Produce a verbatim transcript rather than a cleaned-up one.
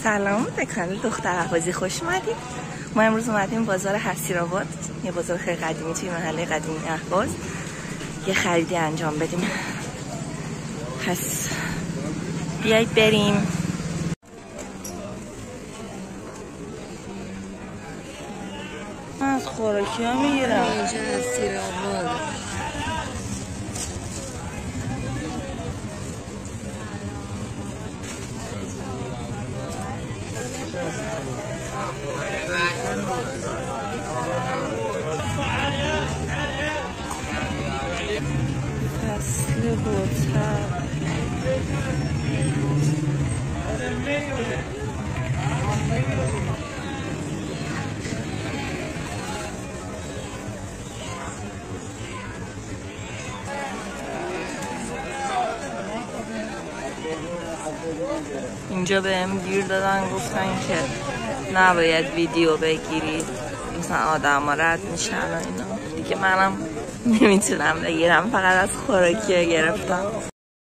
سلام به کانال دختر اهوازی خوش اومدید. ما امروز اومدیم بازار حصیرآباد، یه بازار خیلی قدیمی توی محله قدیمی اهواز، یه خریدی انجام بدیم. پس بیایید بریم. من از خوراکی ها میگیرم. اینجا حصیرآباد. فصل بوتر اینجا بهم گیر دادن، گفتن که نباید ویدیو بگیرید، مثلا آدم ها رد میشن و اینا. دیگه منم نمیتونم بگیرم، فقط از خوراکی گرفتم.